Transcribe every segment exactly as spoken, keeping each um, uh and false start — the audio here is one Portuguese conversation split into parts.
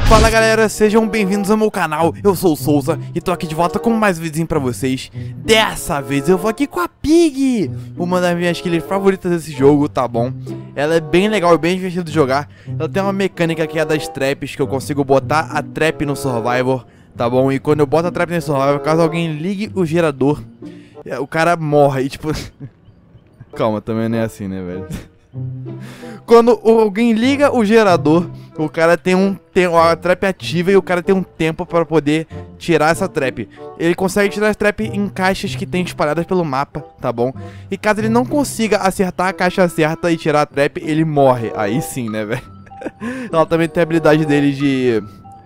Fala galera, sejam bem-vindos ao meu canal, eu sou o Souza e tô aqui de volta com mais vídeos pra vocês. Dessa vez eu vou aqui com a Pig, uma das minhas killers favoritas desse jogo, tá bom? Ela é bem legal e bem divertida de jogar. Ela tem uma mecânica que é das traps, que eu consigo botar a trap no Survivor, tá bom? E quando eu boto a trap no Survivor, caso alguém ligue o gerador, o cara morre e tipo... Calma, também não é assim, né, velho? Quando alguém liga o gerador, o cara tem um tem a trap ativa e o cara tem um tempo para poder tirar essa trap. Ele consegue tirar as trap em caixas que tem espalhadas pelo mapa, tá bom? E caso ele não consiga acertar a caixa certa e tirar a trap, ele morre. Aí sim, né, velho? Ela também tem a habilidade dele de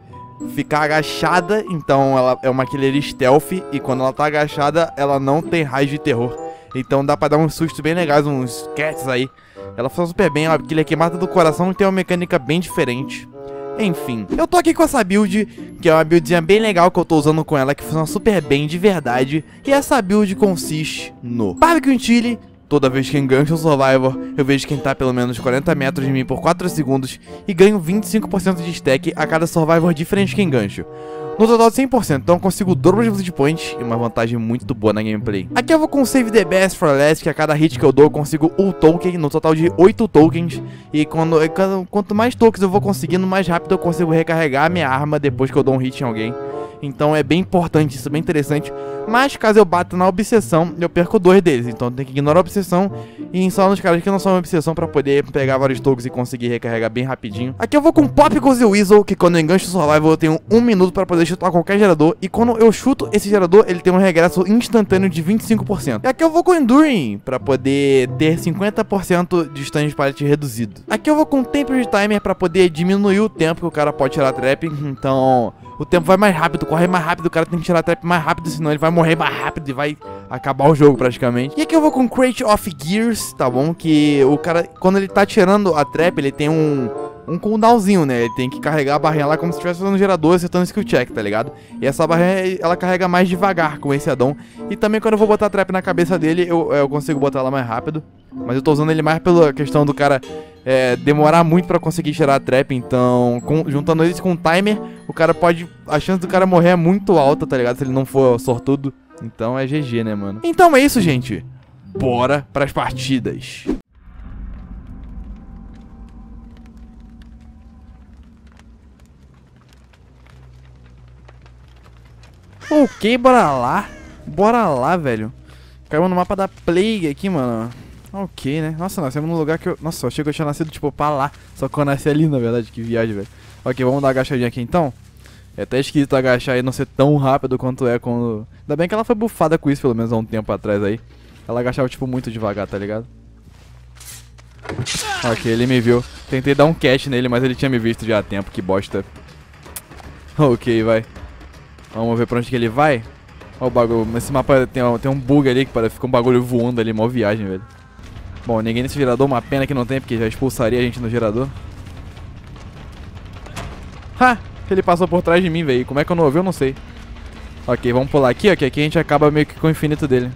ficar agachada, então ela é uma killer stealth e quando ela tá agachada, ela não tem raio de terror. Então dá pra dar uns sustos bem legais, uns cats aí. Ela funciona super bem, ela é queimada do coração e tem uma mecânica bem diferente. Enfim, eu tô aqui com essa build, que é uma buildzinha bem legal que eu tô usando com ela, que funciona super bem de verdade. E essa build consiste no Barbecue Chili. Toda vez que engancho o Survivor, eu vejo quem tá pelo menos quarenta metros de mim por quatro segundos e ganho vinte e cinco por cento de stack a cada Survivor diferente que engancho. No total de cem por cento, então eu consigo o dobro de Bleed Point e uma vantagem muito boa na gameplay. Aqui eu vou com Save the Best for Last, que a cada hit que eu dou eu consigo um token, no total de oito tokens. E quando, quanto mais tokens eu vou conseguindo, mais rápido eu consigo recarregar a minha arma depois que eu dou um hit em alguém. Então é bem importante, isso é bem interessante. Mas caso eu bata na obsessão, eu perco dois deles. Então tem que ignorar a obsessão e instalar nos caras que não são uma obsessão pra poder pegar vários tokens e conseguir recarregar bem rapidinho. Aqui eu vou com Pop Goes the Weasel, que quando eu engancho o Survival eu tenho um minuto pra poder chutar qualquer gerador. E quando eu chuto esse gerador, ele tem um regresso instantâneo de vinte e cinco por cento. E aqui eu vou com Enduring, pra poder ter cinquenta por cento de stun de pallet reduzido. Aqui eu vou com Temper Timer pra poder diminuir o tempo que o cara pode tirar a trap. Então... o tempo vai mais rápido, corre mais rápido, o cara tem que tirar a trap mais rápido, senão ele vai morrer mais rápido e vai acabar o jogo praticamente. E aqui eu vou com Crate of Gears, tá bom? Que o cara, quando ele tá tirando a trap, ele tem um, um cooldownzinho, né? Ele tem que carregar a barrinha lá como se estivesse fazendo um gerador, acertando skill check, tá ligado? E essa barrinha, ela carrega mais devagar com esse addon. E também quando eu vou botar a trap na cabeça dele, eu, eu consigo botar ela mais rápido. Mas eu tô usando ele mais pela questão do cara é, demorar muito pra conseguir tirar a trap. Então, com, juntando eles com o timer, o cara pode... a chance do cara morrer é muito alta, tá ligado? Se ele não for sortudo. Então é G G, né, mano? Então é isso, gente. Bora pras partidas. Ok, bora lá. Bora lá, velho. Caiu no mapa da Plague aqui, mano. Ok, né? Nossa, nascemos num lugar que eu... nossa, eu achei que eu tinha nascido, tipo, pra lá. Só que eu nasci ali, na verdade. Que viagem, velho. Ok, vamos dar uma agachadinha aqui, então. É até esquisito agachar e não ser tão rápido quanto é quando... ainda bem que ela foi bufada com isso, pelo menos há um tempo atrás aí. Ela agachava, tipo, muito devagar, tá ligado? Ok, ele me viu. Tentei dar um catch nele, mas ele tinha me visto já há tempo. Que bosta. Ok, vai. Vamos ver pra onde que ele vai. Ó o bagulho. Esse mapa tem, tem um bug ali que parece que fica um bagulho voando ali. Mó viagem, velho. Bom, ninguém nesse gerador. Uma pena que não tem, porque já expulsaria a gente no gerador. Ha! Ele passou por trás de mim, velho. Como é que eu não ouvi? Eu não sei. Ok, vamos pular aqui, ó. Que aqui a gente acaba meio que com o infinito dele.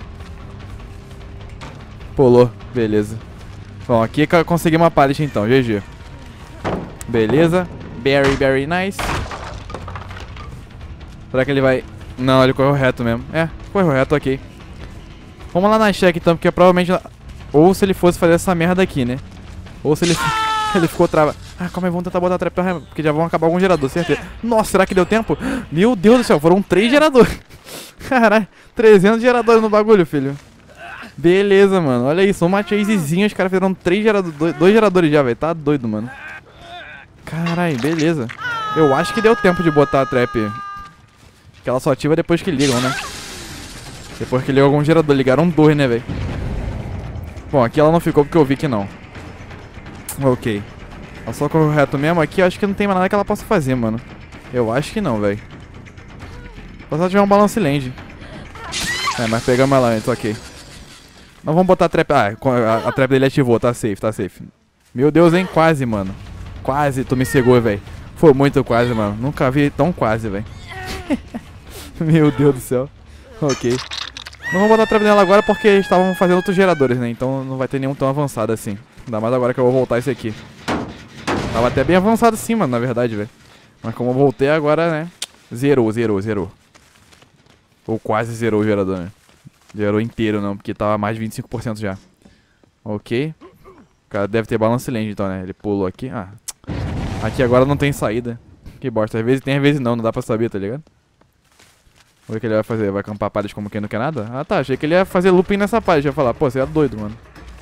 Pulou. Beleza. Bom, aqui consegui uma pallet então. G G. Beleza. Very, very nice. Será que ele vai... não, ele correu reto mesmo. É, correu reto, ok. Vamos lá na check então, porque provavelmente... ou se ele fosse fazer essa merda aqui, né? Ou se ele, ele ficou trava... ah, calma aí, vamos tentar botar a trap pra... porque já vão acabar algum gerador, certeza. Nossa, será que deu tempo? Meu Deus do céu, foram três geradores. Caralho, trezentos geradores no bagulho, filho. Beleza, mano, olha isso, uma chasezinha, os caras fizeram três geradores, dois geradores já, velho. Tá doido, mano. Caralho, beleza. Eu acho que deu tempo de botar a trap. Que ela só ativa depois que ligam, né? Depois que ligam algum gerador. Ligaram dois, né, velho? Bom, aqui ela não ficou porque eu vi que não. Ok. Ela só correu reto mesmo. Aqui eu acho que não tem mais nada que ela possa fazer, mano. Eu acho que não, velho. Só se ela tiver um balance land. É, mas pegamos ela antes, ok. Nós vamos botar a trap... ah, a, a trap dele ativou. Tá safe, tá safe. Meu Deus, hein? Quase, mano. Quase, tu me cegou, velho. Foi muito quase, mano. Nunca vi tão quase, velho. Meu Deus do céu. Ok. Não vou botar a trap nela agora porque estavam fazendo outros geradores, né? Então não vai ter nenhum tão avançado assim. Ainda mais agora que eu vou voltar esse aqui. Tava até bem avançado sim, mano, na verdade, velho. Mas como eu voltei agora, né? Zerou, zerou, zerou. Ou quase zerou o gerador, né? Zerou inteiro não, porque tava mais de vinte e cinco por cento já. Ok. O cara deve ter balance land então, né? Ele pulou aqui. Ah. Aqui agora não tem saída. Que bosta. Às vezes tem, às vezes não. Não dá pra saber, tá ligado? Vamos ver o que ele vai fazer. Vai acampar a parede como quem não quer nada? Ah tá, achei que ele ia fazer looping nessa parede. Eu ia falar, pô, você é doido, mano.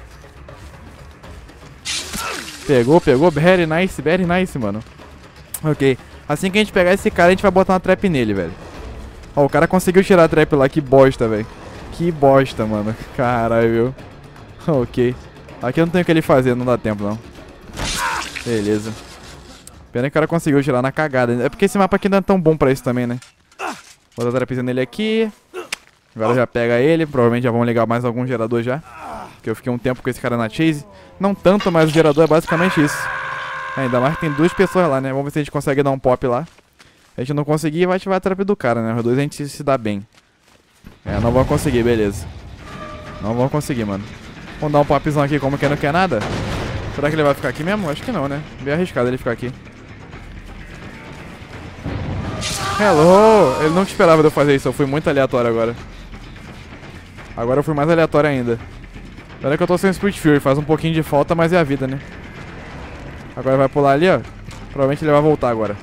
Pegou, pegou. Very nice, very nice, mano. Ok. Assim que a gente pegar esse cara, a gente vai botar uma trap nele, velho. Ó, o cara conseguiu tirar a trap lá. Que bosta, velho. Que bosta, mano. Caralho, viu? Ok. Aqui eu não tenho o que ele fazer, não dá tempo, não. Beleza. Pena que o cara conseguiu tirar na cagada. É porque esse mapa aqui não é tão bom pra isso também, né? Vou dar a trapzinha nele aqui. Agora já pega ele. Provavelmente já vão ligar mais algum gerador já. Porque eu fiquei um tempo com esse cara na chase. Não tanto, mas o gerador é basicamente isso. É, ainda mais que tem duas pessoas lá, né? Vamos ver se a gente consegue dar um pop lá. A gente não conseguir, vai ativar a trap do cara, né? Os dois a gente se dá bem. É, não vão conseguir, beleza. Não vão conseguir, mano. Vamos dar um popzão aqui como que não quer nada. Será que ele vai ficar aqui mesmo? Acho que não, né? Bem arriscado ele ficar aqui. Hello! Ele não esperava de eu fazer isso, eu fui muito aleatório agora. Agora eu fui mais aleatório ainda. Olha que eu tô sem Spirit Fury, faz um pouquinho de falta, mas é a vida, né? Agora vai pular ali, ó. Provavelmente ele vai voltar agora.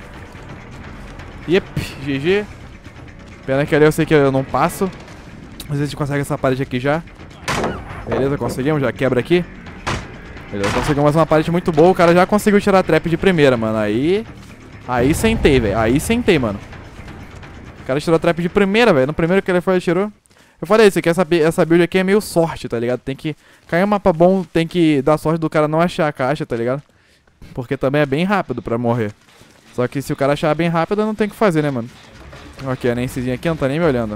Yep, G G. Pena que ali eu sei que eu não passo. Mas a gente consegue essa parede aqui já. Beleza, conseguimos, já quebra aqui. Beleza, conseguimos mais uma parede muito boa. O cara já conseguiu tirar a trap de primeira, mano. Aí... Aí sentei, velho. Aí sentei, mano. O cara tirou a trap de primeira, velho. No primeiro que ele foi, ele tirou. Eu falei isso, que essa, essa build aqui é meio sorte, tá ligado? Tem que... Cair um mapa bom, tem que dar sorte do cara não achar a caixa, tá ligado? Porque também é bem rápido pra morrer. Só que se o cara achar bem rápido, não tem o que fazer, né, mano? Ok, a Nancyzinha aqui não tá nem me olhando.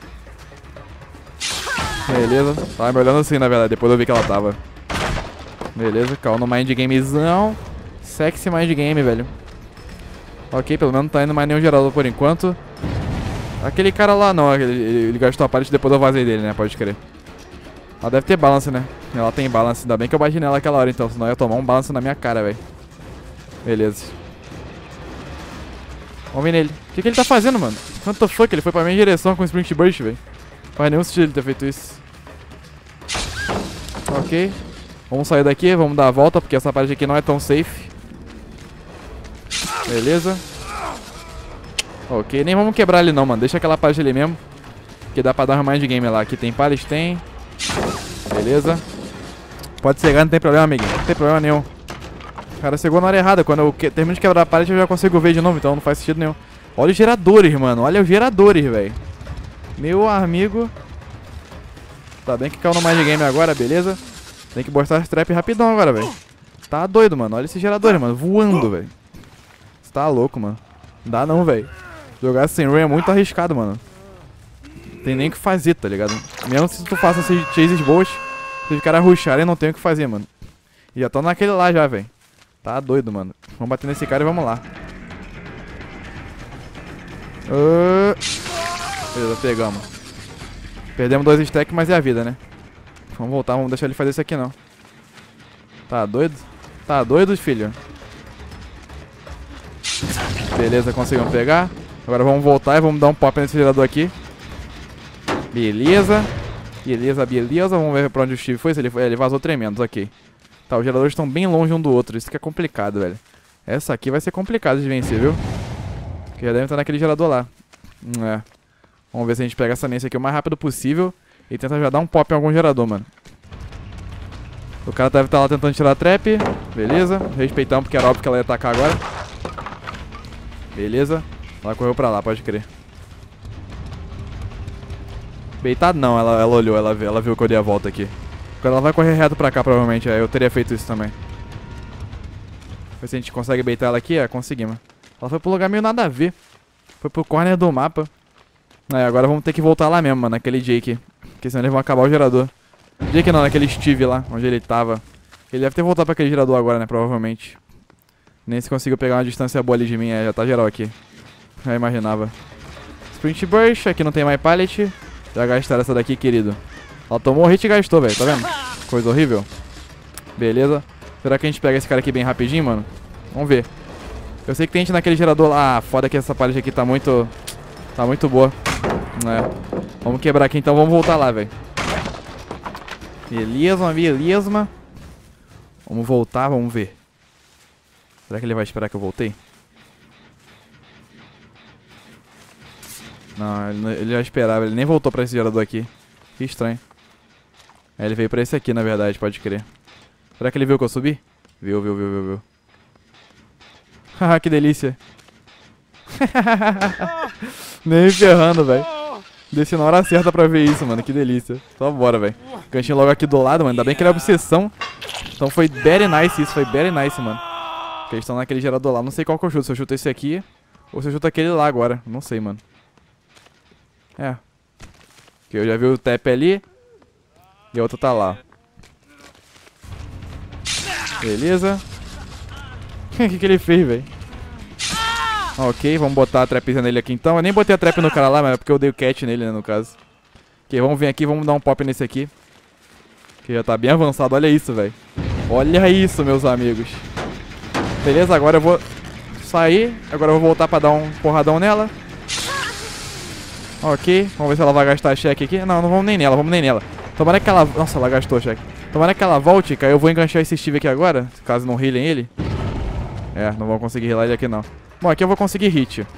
Beleza. Tava me olhando assim, na verdade. Depois eu vi que ela tava. Beleza, calma no mind gamezão. Sexy mind game, velho. Ok, pelo menos não tá indo mais nenhum gerador por enquanto. Aquele cara lá não, ele, ele gastou a parte depois eu vazei dele, né? Pode crer. Ela deve ter balance, né? Ela tem balance, ainda bem que eu bati nela aquela hora então, senão eu ia tomar um balance na minha cara, velho. Beleza. Vamos ver nele. O que, que ele tá fazendo, mano? What the fuck? Ele foi pra minha direção com o Sprint Burst, velho. Faz nenhum sentido ele ter feito isso. Ok. Vamos sair daqui, vamos dar a volta, porque essa parte aqui não é tão safe. Beleza. Ok, nem vamos quebrar ali não, mano. Deixa aquela parte ali mesmo. Que dá pra dar uma mind game lá. Aqui tem pallet, tem. Beleza. Pode cegar, não tem problema, amiguinho. Não tem problema nenhum. O cara cegou na hora errada. Quando eu que... termino de quebrar a pallet, eu já consigo ver de novo. Então não faz sentido nenhum. Olha os geradores, mano. Olha os geradores, velho. Meu amigo. Tá bem que caiu no mind game agora, beleza. Tem que botar as trap rapidão agora, velho. Tá doido, mano. Olha esses geradores, mano. Voando, velho. Você tá louco, mano. Não dá não, velho. Jogar sem Ray é muito arriscado, mano. Tem nem o que fazer, tá ligado? Mesmo se tu faça esses chases boas, se os caras rusharem, não tem o que fazer, mano. E já tô naquele lá já, velho. Tá doido, mano. Vamos bater nesse cara e vamos lá. Uh... Beleza, pegamos. Perdemos dois stacks, mas é a vida, né? Vamos voltar, vamos deixar ele fazer isso aqui não. Tá doido? Tá doido, filho? Beleza, conseguimos pegar. Agora vamos voltar e vamos dar um pop nesse gerador aqui. Beleza. Beleza, beleza. Vamos ver pra onde o Steve foi. Se ele, foi, ele vazou tremendo, ok. Tá, os geradores estão bem longe um do outro. Isso que é complicado, velho. Essa aqui vai ser complicada de vencer, viu? Porque já deve estar naquele gerador lá. Hum, é. Vamos ver se a gente pega essa Nancy aqui o mais rápido possível. E tenta já dar um pop em algum gerador, mano. O cara deve estar lá tentando tirar a trap. Beleza. Respeitamos porque era óbvio que ela ia atacar agora. Beleza. Ela correu pra lá, pode crer. Beitado não, ela, ela olhou, ela, ela viu que eu dei a volta aqui. Quando ela vai correr reto pra cá, provavelmente, é, eu teria feito isso também. Ver se a gente consegue beitar ela aqui, é, conseguimos. Ela foi pro lugar meio nada a ver. Foi pro corner do mapa. É, agora vamos ter que voltar lá mesmo, mano, naquele Jake. Porque senão eles vão acabar o gerador. Jake não, naquele Steve lá, onde ele tava. Ele deve ter voltado pra aquele gerador agora, né, provavelmente. Nem se conseguiu pegar uma distância boa ali de mim, é, já tá geral aqui. Já imaginava. Sprint Burst, aqui não tem mais pallet. Já gastaram essa daqui, querido. Ela tomou o hit e gastou, velho, tá vendo? Coisa horrível. Beleza. Será que a gente pega esse cara aqui bem rapidinho, mano? Vamos ver. Eu sei que tem gente naquele gerador lá. Ah, foda que essa parede aqui tá muito... Tá muito boa. É. Vamos quebrar aqui então, vamos voltar lá, velho. Beleza, beleza. Vamos voltar, vamos ver. Será que ele vai esperar que eu voltei? Não, ele, ele já esperava, ele nem voltou pra esse gerador aqui. Que estranho. É, ele veio pra esse aqui, na verdade, pode crer. Será que ele viu que eu subi? Viu, viu, viu, viu, viu. Haha, que delícia. Nem me ferrando, velho. Desci na hora certa pra ver isso, mano. Que delícia. Só bora, velho. Ganchinho logo aqui do lado, mano. Ainda bem que ele é obsessão. Então foi very nice isso. Foi very nice, mano. Porque eles estão naquele gerador lá. Não sei qual que eu chuto. Se eu chuto esse aqui ou se eu chuto aquele lá agora. Não sei, mano. É. Porque eu já vi o tap ali. E a outra tá lá. Beleza. O que que ele fez, velho? Ok, vamos botar a trapzinha nele aqui então. Eu nem botei a trap no cara lá, mas é porque eu dei o catch nele, né, no caso. Ok, vamos vir aqui, vamos dar um pop nesse aqui. Que já tá bem avançado, olha isso, velho. Olha isso, meus amigos. Beleza, agora eu vou sair. Agora eu vou voltar pra dar um porradão nela. Ok, vamos ver se ela vai gastar cheque aqui. Não, não vamos nem nela, vamos nem nela. Tomara que ela... Nossa, ela gastou cheque. Tomara que ela volte, cara. Eu vou enganchar esse Steve aqui agora, caso não healem ele. É, não vão conseguir healar ele aqui não. Bom, aqui eu vou conseguir hit. É,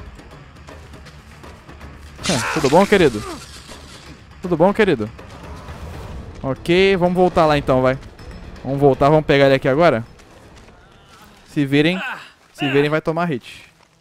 tudo bom, querido? Tudo bom, querido? Ok, vamos voltar lá então, vai. Vamos voltar, vamos pegar ele aqui agora. Se virem, se virem vai tomar hit.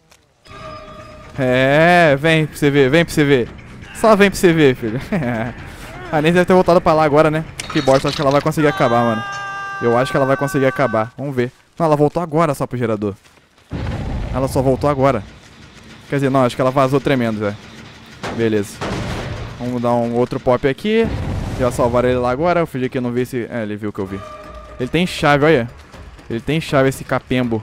É, vem pra você ver, vem pra você ver. Só vem pra você ver, filho. A Nancy deve ter voltado pra lá agora, né? Que bosta, acho que ela vai conseguir acabar, mano. Eu acho que ela vai conseguir acabar, vamos ver. Não, ela voltou agora só pro gerador. Ela só voltou agora. Quer dizer, não, acho que ela vazou tremendo, velho. Beleza. Vamos dar um outro pop aqui. Já salvaram ele lá agora. Eu fingi que eu não vi esse... É, ele viu que eu vi. Ele tem chave, olha. Ele tem chave, esse capembo.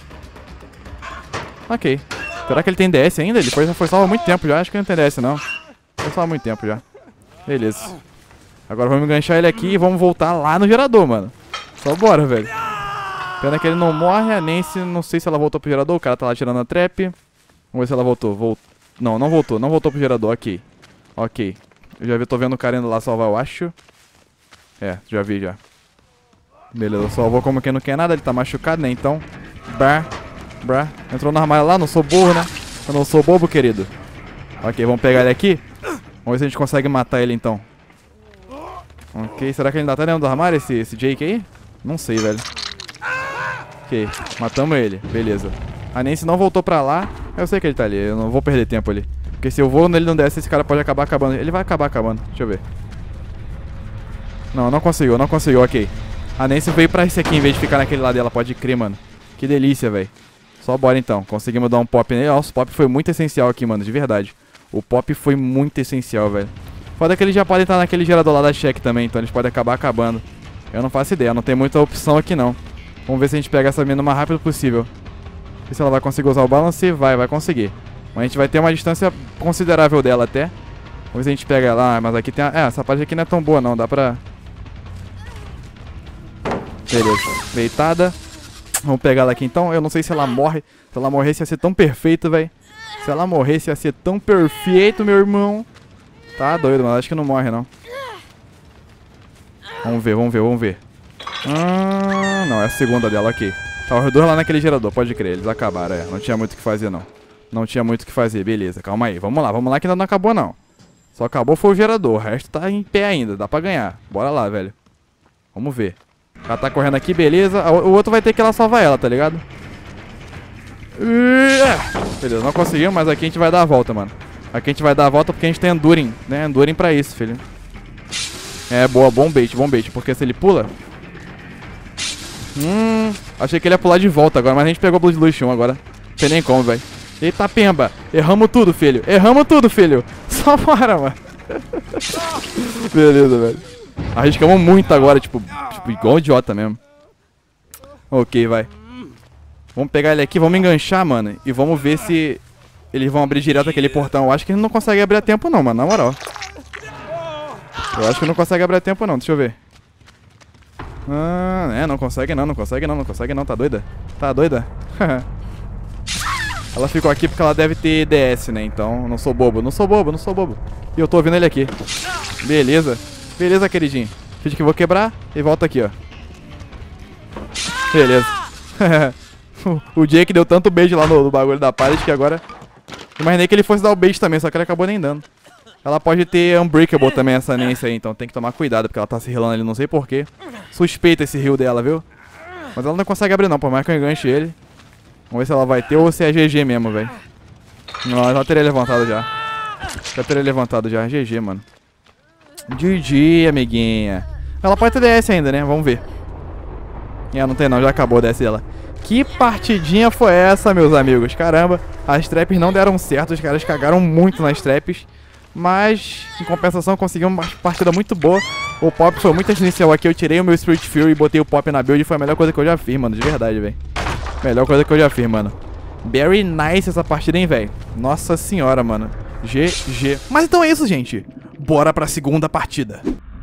Ok. Será que ele tem D S ainda? Ele foi, foi salvo há muito tempo já. Acho que ele não tem D S, não. Foi salvo há muito tempo já. Beleza. Agora vamos enganchar ele aqui e vamos voltar lá no gerador, mano. Só bora, velho. Pena que ele não morre. A Nancy, não sei se ela voltou pro gerador. O cara tá lá tirando a trap. Vamos ver se ela voltou. Volt... Não, não voltou. Não voltou pro gerador. Ok. Ok. Eu já vi, tô vendo o cara indo lá salvar, eu acho. É, já vi já. Beleza, salvou como quem não quer nada. Ele tá machucado, né? Então. Brá. Brá. Entrou no armário lá. Não sou burro, né? Eu não sou bobo, querido. Ok, vamos pegar ele aqui. Vamos ver se a gente consegue matar ele então. Ok, será que ele ainda tá dentro do armário, esse, esse Jake aí? Não sei, velho. Ok, matamos ele, beleza. A Nancy não voltou pra lá. Eu sei que ele tá ali, eu não vou perder tempo ali. Porque se eu vou nele não desce, esse cara pode acabar acabando. Ele vai acabar acabando, deixa eu ver. Não, não conseguiu, não conseguiu, ok. A Nancy veio pra esse aqui em vez de ficar naquele lado dela, pode crer, mano. Que delícia, velho. Só bora então, conseguimos dar um pop nele. Nossa, o pop foi muito essencial aqui, mano, de verdade. O pop foi muito essencial, velho. Foda que eles já podem estar naquele gerador lá da check também, então eles podem acabar acabando. Eu não faço ideia, não tem muita opção aqui não. Vamos ver se a gente pega essa mina o mais rápido possível. Ver se ela vai conseguir usar o balance. Vai, vai conseguir. Mas a gente vai ter uma distância considerável dela até. Vamos ver se a gente pega ela. Ah, mas aqui tem a... É, essa parte aqui não é tão boa não, dá pra... Beleza, deitada. Vamos pegar ela aqui então. Eu não sei se ela morre. Se ela morresse ia ser tão perfeito, velho. Se ela morresse ia ser tão perfeito, meu irmão. Tá doido, mas acho que não morre não. Vamos ver, vamos ver, vamos ver. Ah, não, é a segunda dela, ok. Tá os dois lá naquele gerador, pode crer, eles acabaram, é. Não tinha muito o que fazer, não. Não tinha muito o que fazer, beleza, calma aí. Vamos lá, vamos lá que ainda não acabou, não. Só acabou foi o gerador, o resto tá em pé ainda, dá pra ganhar. Bora lá, velho. Vamos ver. Ela tá correndo aqui, beleza. O outro vai ter que ir lá salvar ela, tá ligado? Beleza, não conseguimos, mas aqui a gente vai dar a volta, mano. Aqui a gente vai dar a volta porque a gente tem Enduring, né? Enduring pra isso, filho. É, boa, bom bait, bom bait. Porque se ele pula... Hum... Achei que ele ia pular de volta agora, mas a gente pegou o Blood Lush um agora. Não tem nem como, velho. Eita, pemba. Erramos tudo, filho. Erramos tudo, filho. Só bora, mano. Beleza, velho. Arriscamos muito agora, tipo... Tipo, igual idiota mesmo. Ok, vai. Vamos pegar ele aqui, vamos enganchar, mano. E vamos ver se... Eles vão abrir direto aquele portão. Eu acho que eles não conseguem abrir a tempo não, mano. Na moral. Eu acho que não consegue abrir a tempo não. Deixa eu ver. Ah, é. Não consegue não. Não consegue não. Não consegue não. Tá doida? Tá doida? Ela ficou aqui porque ela deve ter D S, né? Então, eu não sou bobo, não sou bobo, não sou bobo. E eu tô ouvindo ele aqui. Beleza. Beleza, queridinho. Finge que eu vou quebrar e volta aqui, ó. Beleza. O Jake deu tanto beijo lá no, no bagulho da Pallet que agora... Imaginei que ele fosse dar o beijo também, só que ele acabou nem dando. Ela pode ter Unbreakable também, essa Nancy aí, então tem que tomar cuidado, porque ela tá se healando ali, não sei porquê. Suspeita esse heal dela, viu? Mas ela não consegue abrir não, por mais que eu enganche ele. Vamos ver se ela vai ter ou se é G G mesmo, velho. Não, ela já teria levantado já. Já teria levantado já, G G, mano. G G, amiguinha. Ela pode ter D S ainda, né? Vamos ver. É, não tem não, já acabou o D S dela. Que partidinha foi essa, meus amigos? Caramba, as traps não deram certo, os caras cagaram muito nas traps. Mas, em compensação, conseguimos uma partida muito boa. O pop foi muito inicial aqui, eu tirei o meu Spirit Fury e botei o pop na build. Foi a melhor coisa que eu já fiz, mano, de verdade, velho. Melhor coisa que eu já fiz, mano. Very nice essa partida, hein, velho. Nossa senhora, mano. G G. Mas então é isso, gente. Bora pra segunda partida.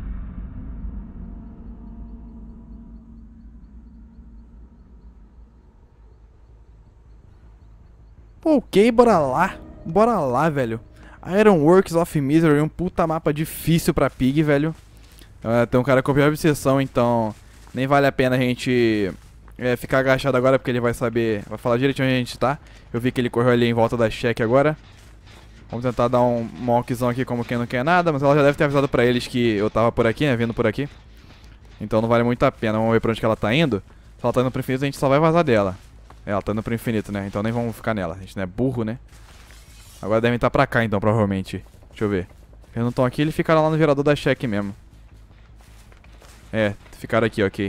Ok, bora lá. Bora lá, velho. Ironworks of Misery, um puta mapa difícil pra Pig, velho. Uh, tem um cara com pior obsessão, então nem vale a pena a gente é, ficar agachado agora, porque ele vai saber, vai falar direitinho onde a gente tá. Eu vi que ele correu ali em volta da check agora. Vamos tentar dar um mockzão aqui como quem não quer nada, mas ela já deve ter avisado pra eles que eu tava por aqui, né, vindo por aqui. Então não vale muito a pena, vamos ver pra onde que ela tá indo. Se ela tá indo pro infinito, a gente só vai vazar dela. É, ela tá indo pro infinito, né, então nem vamos ficar nela, a gente não é burro, né. Agora devem estar pra cá, então, provavelmente. Deixa eu ver. Eles não estão aqui, eles ficaram lá no gerador da check mesmo. É, ficaram aqui, ok.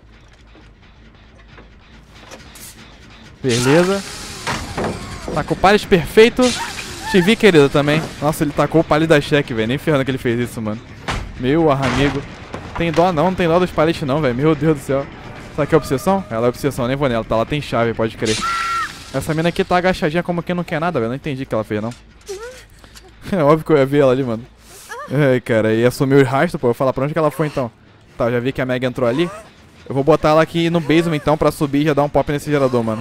Beleza. Tacou o pallet perfeito. Te vi, querido, também. Nossa, ele tacou o pallet da check, velho. Nem ferrando que ele fez isso, mano. Meu amigo. Tem dó não, não tem dó dos pallets não, velho. Meu Deus do céu. Será que é obsessão? Ela é obsessão, nem vou nela. Tá, lá tem chave, pode crer. Essa mina aqui tá agachadinha como quem não quer nada, velho. Não entendi o que ela fez, não. É óbvio que eu ia ver ela ali, mano. Ai, cara, ia assumir o rastro, pô. Eu vou falar pra onde que ela foi, então. Tá, já vi que a Meg entrou ali. Eu vou botar ela aqui no basement, então, pra subir e já dar um pop nesse gerador, mano.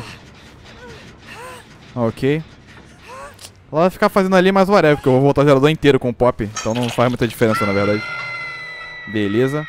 Ok. Ela vai ficar fazendo ali, mas whatever, porque eu vou voltar o gerador inteiro com o pop. Então não faz muita diferença, na verdade. Beleza.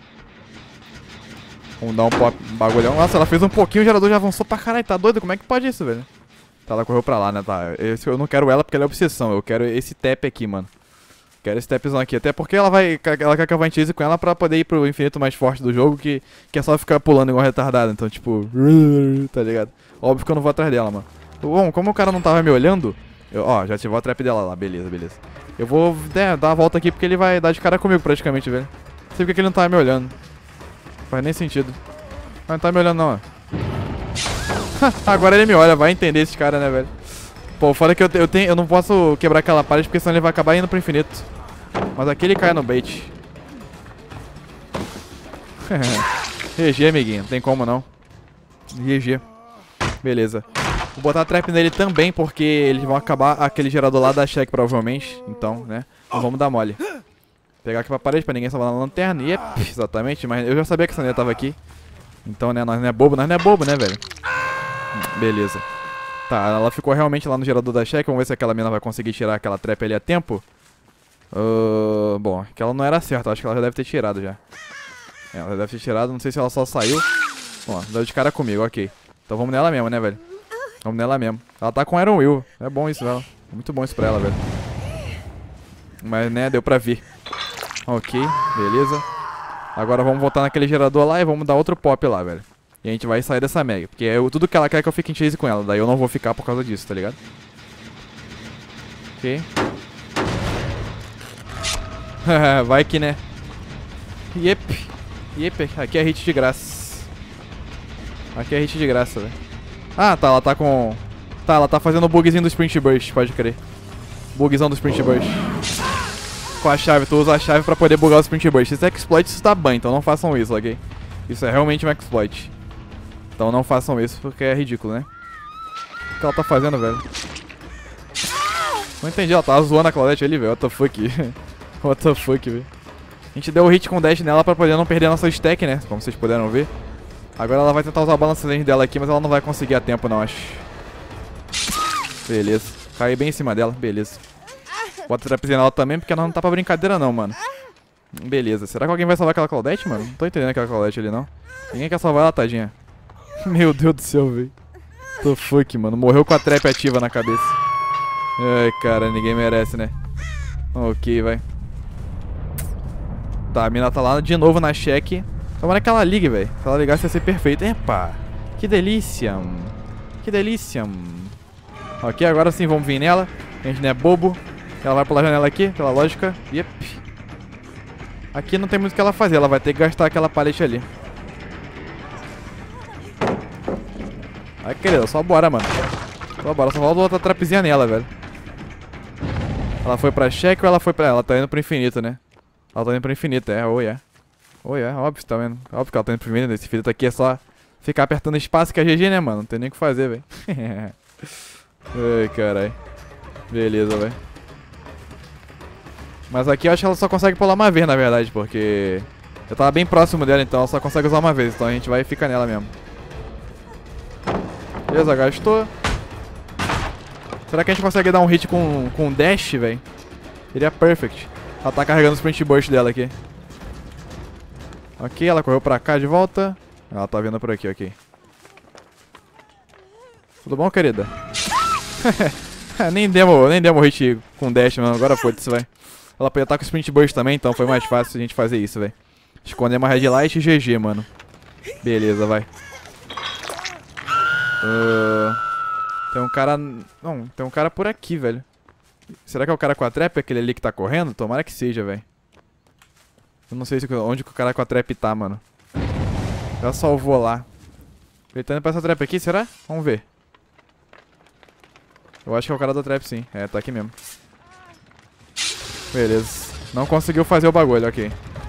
Vamos dar um pop, um bagulhão. Nossa, ela fez um pouquinho, o gerador já avançou pra caralho. Tá doido? Como é que pode isso, velho? Tá, ela correu pra lá, né? Tá. Esse, eu não quero ela porque ela é obsessão. Eu quero esse tap aqui, mano. Quero esse tapzão aqui. Até porque ela vai. Ela quer que eu vá com ela pra poder ir pro infinito mais forte do jogo. Que, que é só ficar pulando igual retardado. Então, tipo. Tá ligado? Óbvio que eu não vou atrás dela, mano. Bom, como o cara não tava me olhando. Eu, ó, já ativou a trap dela lá. Beleza, beleza. Eu vou né, dar a volta aqui porque ele vai dar de cara comigo praticamente, velho. Não sei porque ele não tava me olhando. Não faz nem sentido. Mas não tá me olhando, não, ó. Agora ele me olha, vai entender esse cara, né, velho? Pô, foda que eu, eu, tenho, eu não posso quebrar aquela parede porque senão ele vai acabar indo pro infinito. Mas aqui ele cai no bait. G G, amiguinho, não tem como não. G G. Beleza. Vou botar a trap nele também porque eles vão acabar aquele gerador lá da check provavelmente. Então, né, não vamos dar mole. Pegar aqui pra parede pra ninguém salvar na lanterna. Yep, exatamente, mas eu já sabia que essa linha tava aqui. Então, né, nós não é bobo, nós não é bobo, né, velho? Beleza. Tá, ela ficou realmente lá no gerador da check. Vamos ver se aquela mina vai conseguir tirar aquela trap ali a tempo. Uh, bom, que ela não era certa. Acho que ela já deve ter tirado já. É, ela deve ter tirado. Não sei se ela só saiu. Bom, deu de cara comigo, ok. Então vamos nela mesmo, né, velho? Vamos nela mesmo. Ela tá com Iron Will. É bom isso, velho. É muito bom isso pra ela, velho. Mas, né, deu pra vir. Ok, beleza. Agora vamos voltar naquele gerador lá e vamos dar outro pop lá, velho. E a gente vai sair dessa Meg. Porque é tudo que ela quer é que eu fique em chase com ela. Daí eu não vou ficar por causa disso, tá ligado? Ok. Vai que, né? Yep. Yep. Aqui é hit de graça. Aqui é hit de graça, velho. Ah, tá. Ela tá com... Tá, ela tá fazendo o bugzinho do Sprint Burst, pode crer. Bugzão do Sprint Burst. Com a chave, tu usa a chave pra poder bugar o Sprint Burst. Isso é exploit, isso tá ban, então não façam isso, ok? Isso é realmente um exploit. Então não façam isso porque é ridículo, né? O que ela tá fazendo, velho? Não entendi, ela tava zoando a Claudette ali, velho. What the fuck? What the fuck, velho? A gente deu o hit com dash nela pra poder não perder a nossa stack, né? Como vocês puderam ver. Agora ela vai tentar usar o balance lane dela aqui, mas ela não vai conseguir a tempo, não, acho. Beleza. Caí bem em cima dela. Beleza. Bota a trapzinha nela também, porque ela não tá pra brincadeira não, mano. Beleza. Será que alguém vai salvar aquela Claudette, mano? Não tô entendendo aquela Claudette ali, não. Ninguém quer salvar ela, tadinha. Meu Deus do céu, velho. The fuck, mano. Morreu com a trap ativa na cabeça. Ai, cara. Ninguém merece, né? Ok, vai. Tá, a mina tá lá de novo na cheque. Tomara que ela ligue, velho. Se ela ligasse ia ser perfeito. Epa. Que delícia. Que delícia. Ok, agora sim vamos vir nela. A gente não é bobo. Ela vai pular a janela aqui, pela lógica. Yep. Aqui não tem muito o que ela fazer. Ela vai ter que gastar aquela palete ali. Aí, querida, só bora, mano. Só bora, só falta outra trapezinha nela, velho. Ela foi pra cheque ou ela foi pra... Ela tá indo pro infinito, né? Ela tá indo pro infinito, é, ou é. Ou é, óbvio, tá vendo? Óbvio que ela tá indo pro infinito. Esse infinito aqui é só ficar apertando espaço que é G G, né, mano? Não tem nem o que fazer, velho. Ai, carai. Beleza, velho. Mas aqui eu acho que ela só consegue pular uma vez, na verdade, porque... Eu tava bem próximo dela, então ela só consegue usar uma vez. Então a gente vai e fica nela mesmo. Beleza, gastou. Será que a gente consegue dar um hit com, com dash, velho? Seria perfect. Ela tá carregando o sprint burst dela aqui. Ok, ela correu pra cá de volta. Ela tá vindo por aqui, ok. Tudo bom, querida? nem demo, nem demo hit com dash, mano. Agora foda-se, vai. Ela podia estar com sprint burst também, então foi mais fácil a gente fazer isso, velho. Esconder uma red light e G G, mano. Beleza, vai. Uh, tem um cara... Não, tem um cara por aqui, velho. Será que é o cara com a trap? Aquele ali que tá correndo? Tomara que seja, velho. Eu não sei se, onde que o cara com a trap tá, mano. Já salvou lá. Ele tá indo pra essa trap aqui, será? Vamos ver. Eu acho que é o cara da trap, sim. É, tá aqui mesmo. Beleza. Não conseguiu fazer o bagulho, ok.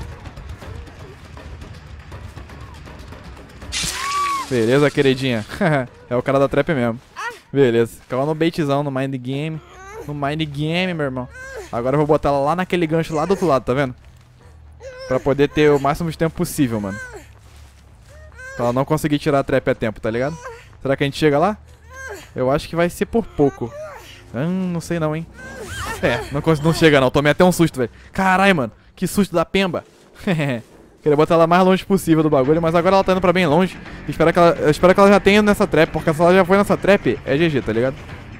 Beleza, queridinha. É o cara da trap mesmo. Beleza. Caiu no baitzão, no mind game. No mind game, meu irmão. Agora eu vou botar ela lá naquele gancho lá do outro lado, tá vendo? Pra poder ter o máximo de tempo possível, mano. Pra ela não conseguir tirar a trap a tempo, tá ligado? Será que a gente chega lá? Eu acho que vai ser por pouco. Hum, não sei não, hein. É, não, não chega não. Tomei até um susto, velho. Caralho, mano. Que susto da pemba. Queria botar ela mais longe possível do bagulho, mas agora ela tá indo pra bem longe. Espero que ela, eu espero que ela já tenha ido nessa trap, porque se ela já foi nessa trap, é G G, tá ligado?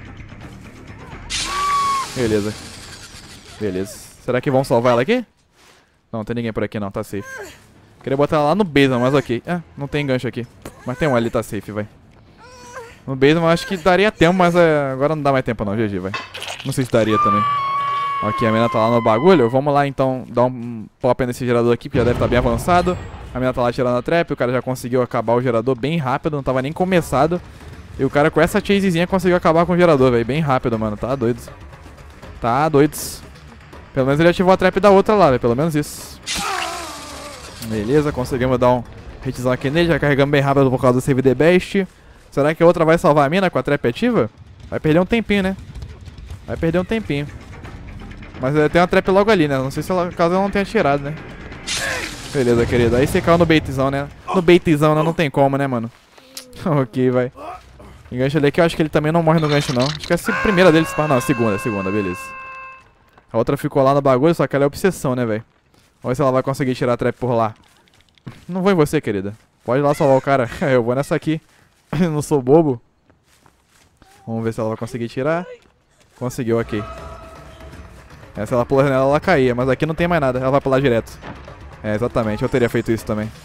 Beleza. Beleza. Será que vão salvar ela aqui? Não, não tem ninguém por aqui não, tá safe. Queria botar ela lá no basement, mas ok. Ah, não tem gancho aqui. Mas tem um ali, tá safe, vai. No basement eu acho que daria tempo, mas é, agora não dá mais tempo não, G G, vai. Não sei se daria também. Ok, a mina tá lá no bagulho. Vamos lá então dar um pop nesse gerador aqui, que já deve estar bem avançado. A mina tá lá tirando a trap, o cara já conseguiu acabar o gerador bem rápido, não tava nem começado. E o cara com essa chasezinha conseguiu acabar com o gerador, velho. Bem rápido, mano. Tá doido. Tá doido. Pelo menos ele ativou a trap da outra lá, velho. Pelo menos isso. Beleza, conseguimos dar um hitzão aqui nele. Já carregamos bem rápido por causa do save the best. Será que a outra vai salvar a mina com a trap ativa? Vai perder um tempinho, né? Vai perder um tempinho. Mas tem uma trap logo ali, né? Não sei se ela, caso ela não tenha tirado, né? Beleza, querido. Aí você caiu no baitzão, né? No baitzão, né? Não tem como, né, mano? Ok, vai. Engancha ali que eu acho que ele também não morre no gancho, não. Acho que é a primeira dele. Não, a segunda, a segunda, beleza. A outra ficou lá no bagulho, só que ela é obsessão, né, velho? Vamos ver se ela vai conseguir tirar a trap por lá. Não vou em você, querida. Pode ir lá salvar o cara. Eu vou nessa aqui. Eu não sou bobo. Vamos ver se ela vai conseguir tirar. Conseguiu, ok. Essa ela pula nela, ela caía, mas aqui não tem mais nada, ela vai pular direto. É, exatamente, eu teria feito isso também.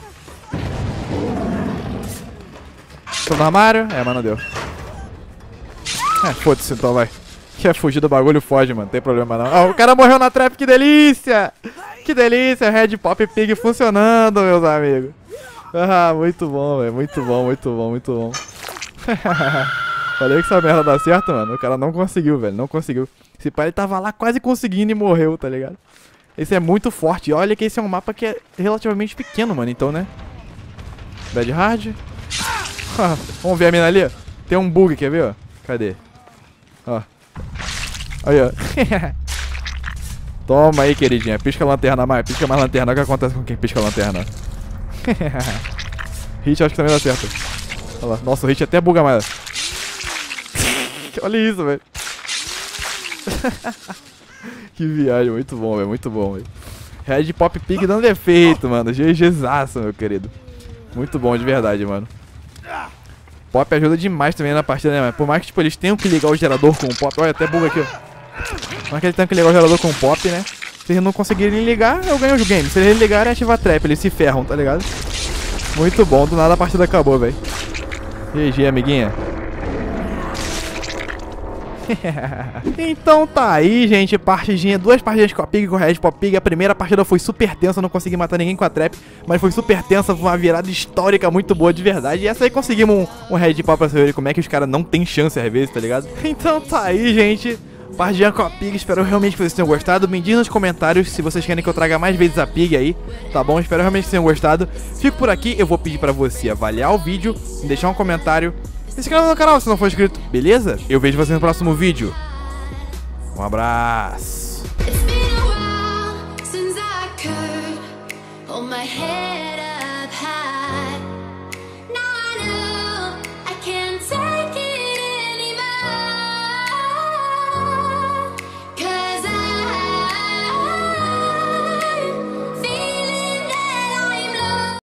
Tô no armário? É, mas não deu. É, foda-se então, vai. Quer fugir do bagulho, foge, mano, não tem problema não. Ah, o cara morreu na trap, que delícia! Que delícia, Red Pop Pig funcionando, meus amigos. Ah, muito bom, velho, muito bom, muito bom, muito bom. Falei que essa merda dá certo, mano. O cara não conseguiu, velho. Não conseguiu. Esse pai ele tava lá quase conseguindo e morreu, tá ligado? Esse é muito forte. E olha que esse é um mapa que é relativamente pequeno, mano. Então, né? Bad hard. Vamos ver a mina ali, ó. Tem um bug, quer ver, ó? Cadê? Ó. Aí, ó. Toma aí, queridinha. Pisca a lanterna mais. Pisca mais lanterna. Olha o que acontece com quem pisca a lanterna. Hit acho que também dá certo. Olha lá. Nossa, o hit até buga mais. Olha isso, velho. Que viagem, muito bom, velho, muito bom, velho. Red Pop Pig dando defeito, mano. GGzaço, meu querido. Muito bom, de verdade, mano. Pop ajuda demais também na partida, né, mano? Por mais que, tipo, eles tenham que ligar o gerador com o Pop. Olha, até buga aqui, ó. Por mais que eles tenham que ligar o gerador com o Pop, né? Se eles não conseguirem ligar, eu ganho os games. Se eles ligarem, ativa a trap. Eles se ferram, tá ligado? Muito bom. Do nada a partida acabou, velho. G G, amiguinha. Então tá aí, gente, partidinha, duas partidinhas com a Pig e com o Red Pop Pig. A primeira partida foi super tensa, não consegui matar ninguém com a trap, mas foi super tensa, uma virada histórica muito boa de verdade. E essa aí conseguimos um, um Red Pop pra saber como é que os caras não tem chance às vezes, tá ligado? Então tá aí, gente, partidinha com a Pig, espero realmente que vocês tenham gostado. Me diz nos comentários se vocês querem que eu traga mais vezes a Pig aí, tá bom? Espero realmente que vocês tenham gostado. Fico por aqui, eu vou pedir pra você avaliar o vídeo, deixar um comentário, se inscreva no canal se não for inscrito, beleza? Eu vejo você no próximo vídeo. Um abraço.